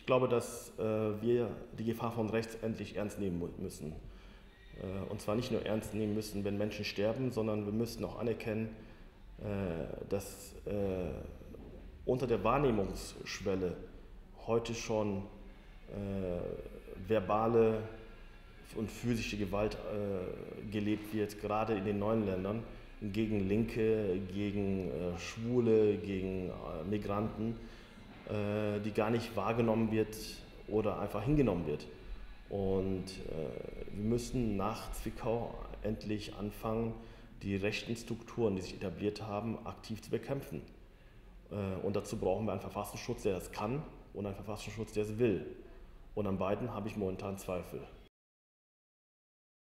glaube, dass wir die Gefahr von rechts endlich ernst nehmen müssen. Und zwar nicht nur ernst nehmen müssen, wenn Menschen sterben, sondern wir müssen auch anerkennen, dass unter der Wahrnehmungsschwelle heute schon verbale und physische Gewalt gelebt wird, gerade in den neuen Ländern, gegen Linke, gegen Schwule, gegen Migranten, die gar nicht wahrgenommen wird oder einfach hingenommen wird. Und wir müssen nach Zwickau endlich anfangen, die rechten Strukturen, die sich etabliert haben, aktiv zu bekämpfen. Und dazu brauchen wir einen Verfassungsschutz, der das kann, und einen Verfassungsschutz, der es will. Und an beiden habe ich momentan Zweifel.